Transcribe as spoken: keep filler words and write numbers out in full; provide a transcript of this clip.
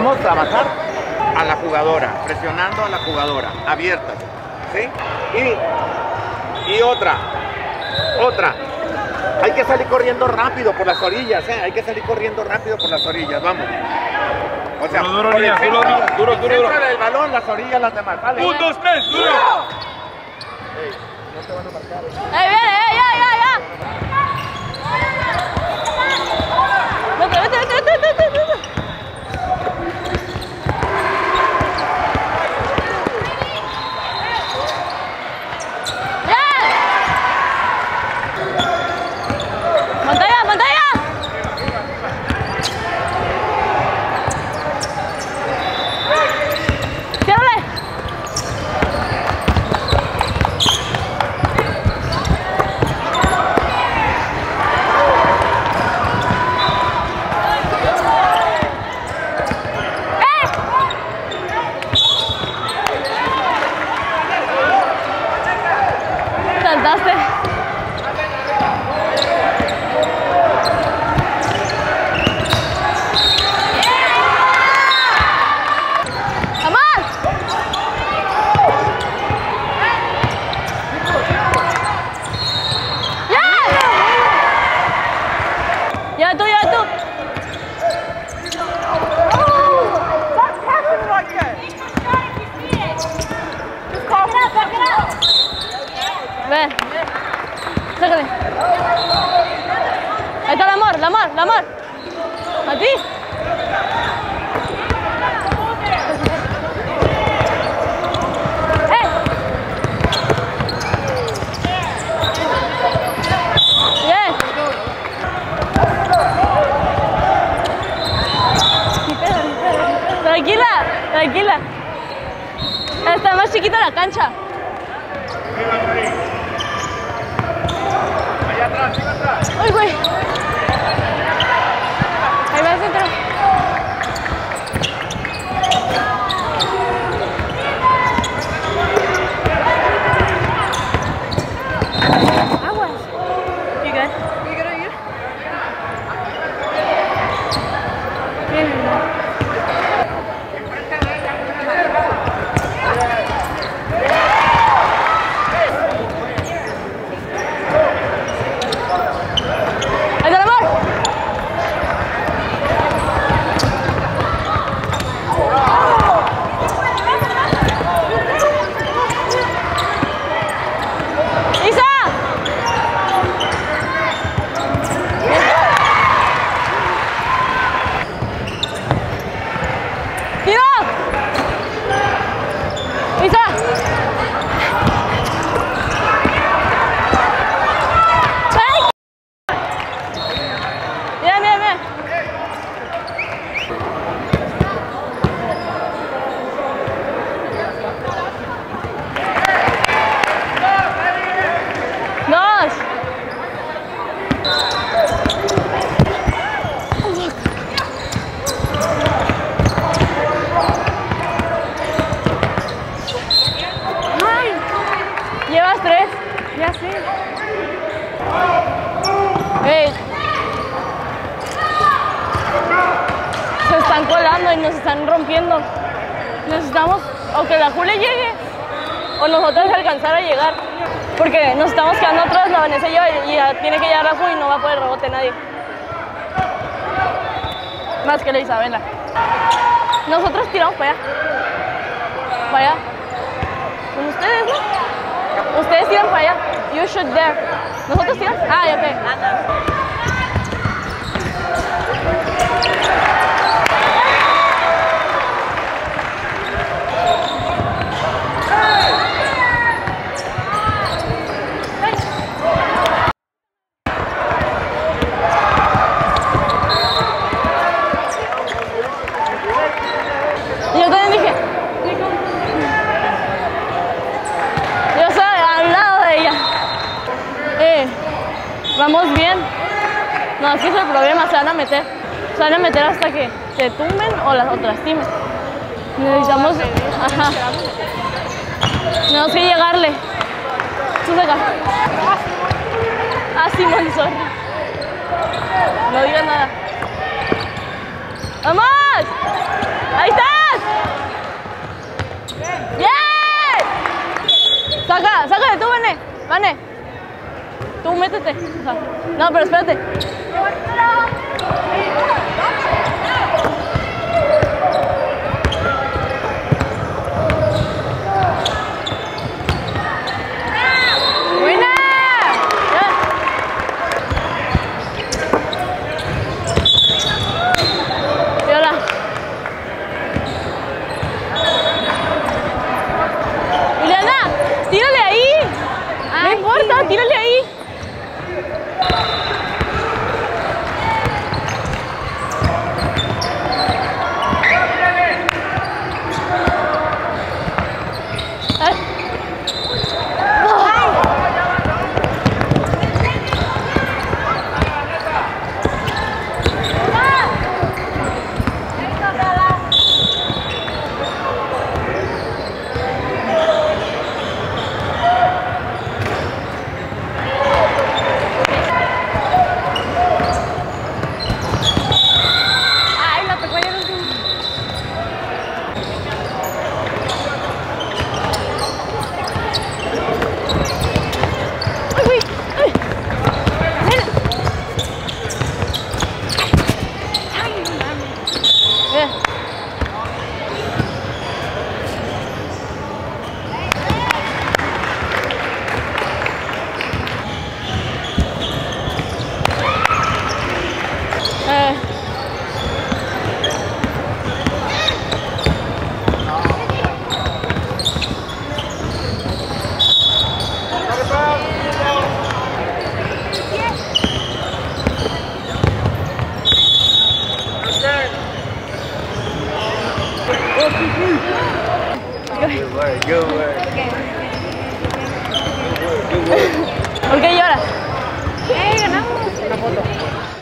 vamos a bajar a la jugadora, presionando a la jugadora, abiertas, ¿sí? Y, y otra, otra. Hay que salir corriendo rápido por las orillas, ¿eh? Hay que salir corriendo rápido por las orillas, vamos. O sea, duro, por el duro, centro, duro, duro, duro, el duro. centro del balón, las orillas, las demás, ¿vale? Un, dos, tres, duro. Ey, no te van a marcar. ¡Ahí viene! ¡Eh, ya, ya, ya! ¡Vete, vete, vete, vete, vete, vete! ¡Pantalla, pantalla! ¡Ciérrale! Saltaste. Ya tú, ya tú. Ven. Sácale. Ahí está el amor, el amor, el amor. A ti. ¡Eh! Bien. Tranquila, tranquila. Está más chiquita la cancha. Allá atrás, sigue atrás. ¡Uy, güey! Ahí va el centro. Aguas. You good? You good, are you? Bien, bien. Llevas tres, ya sé. Hey. Se están colando y nos están rompiendo. Necesitamos o que la Julia llegue o nosotros alcanzar a llegar. Porque nos estamos quedando atrás, la Vanessa y yo, y ya tiene que llegar la Julia y no va a poder rebote nadie. Más que la Isabela. Nosotros tiramos para allá. Para allá. Con ustedes, ¿no? Ustedes tiran para allá. You shoot there. ¿Nosotros tiramos? Ah, ok. Yo también dije. Yo soy al lado de ella. Eh, vamos bien. No, es que es el problema, se van a meter. Se van a meter hasta que se tumben o las otras timen. Necesitamos. Ajá. Tenemos que llegarle. Tú acá. Ah, Simón, sorry. No digas nada. ¡Vamos! ¡Ahí estás! ¡Bien! Saca, sácale tú, Vane. Vane. Tú métete. No, pero espérate. ¡Buena! Ya. Viola. Juliana, tírale ahí. No importa, tírale ahí.